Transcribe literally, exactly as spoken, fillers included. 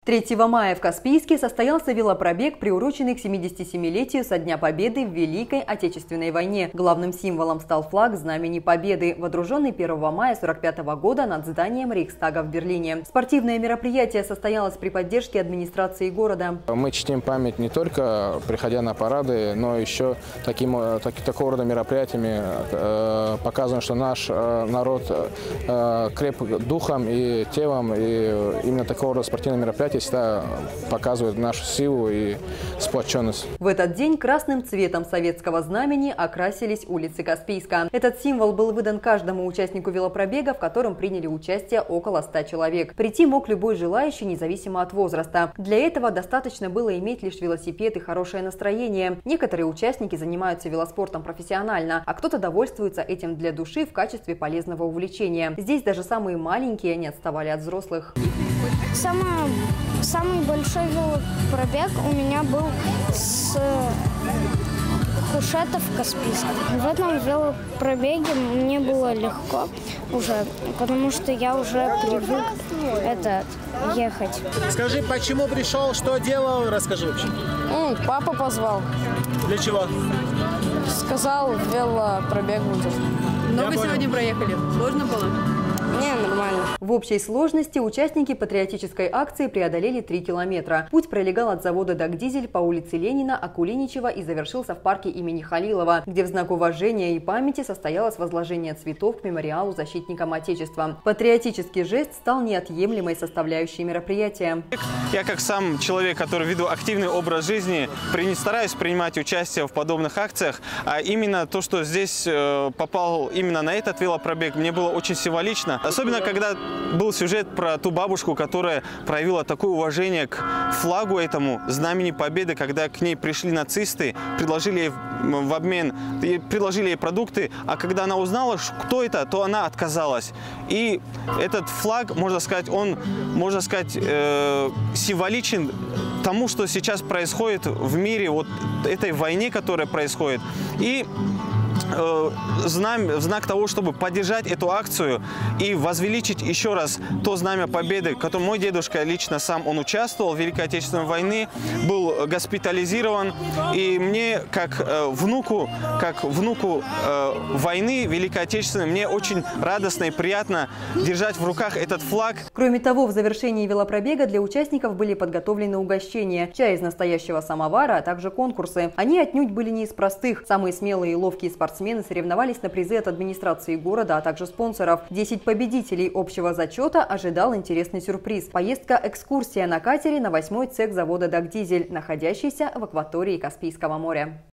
третьего мая в Каспийске состоялся велопробег, приуроченный к семидесятисемилетию со Дня Победы в Великой Отечественной войне. Главным символом стал флаг Знамени Победы, водруженный первого мая сорок пятого года над зданием Рейхстага в Берлине. Спортивное мероприятие состоялось при поддержке администрации города. Мы чтим память не только приходя на парады, но еще таким, так, такого рода мероприятиями э, показываем, что наш э, народ э, крепок духом и телом, и именно такого рода спортивные мероприятия всегда показывают нашу силу и сплоченность. В этот день красным цветом советского знамени окрасились улицы Каспийска. Этот символ был выдан каждому участнику велопробега, в котором приняли участие около ста человек. Прийти мог любой желающий, независимо от возраста. Для этого достаточно было иметь лишь велосипед и хорошее настроение. Некоторые участники занимаются велоспортом профессионально, а кто-то довольствуется этим для души в качестве полезного увлечения. Здесь даже самые маленькие не отставали от взрослых. Самый, самый большой велопробег у меня был с Кушетов в Каспийск. В этом велопробеге мне было легко уже, потому что я уже привык это, ехать. Скажи, почему пришел, что делал, расскажи вообще. Ну, папа позвал. Для чего? Сказал, велопробег будет. Много сегодня проехали? Сложно было? Не, нормально. В общей сложности участники патриотической акции преодолели три километра. Путь пролегал от завода «Дагдизель» по улице Ленина, Акулиничева и завершился в парке имени Халилова, где в знак уважения и памяти состоялось возложение цветов к мемориалу защитникам Отечества. Патриотический жест стал неотъемлемой составляющей мероприятия. Я как сам человек, который веду активный образ жизни, не стараюсь принимать участие в подобных акциях, а именно то, что здесь попал именно на этот велопробег, мне было очень символично. Особенно, когда был сюжет про ту бабушку, которая проявила такое уважение к флагу этому, Знамени Победы, когда к ней пришли нацисты, предложили ей в обмен, предложили ей продукты, а когда она узнала, кто это, то она отказалась. И этот флаг, можно сказать, он, можно сказать, э, символичен тому, что сейчас происходит в мире, вот этой войне, которая происходит. И в знак того, чтобы поддержать эту акцию и возвеличить еще раз то знамя победы, в котором мой дедушка лично сам он участвовал в Великой Отечественной войне, был госпитализирован. И мне, как э, внуку, как внуку э, войны Великой Отечественной, мне очень радостно и приятно держать в руках этот флаг. Кроме того, в завершении велопробега для участников были подготовлены угощения, чай из настоящего самовара, а также конкурсы. Они отнюдь были не из простых. Самые смелые и ловкие спортсмены соревновались на призы от администрации города, а также спонсоров. десять победителей общего зачета ожидал интересный сюрприз. Поездка-экскурсия на катере на восьмой цех завода «Дагдизель», находящийся в акватории Каспийского моря.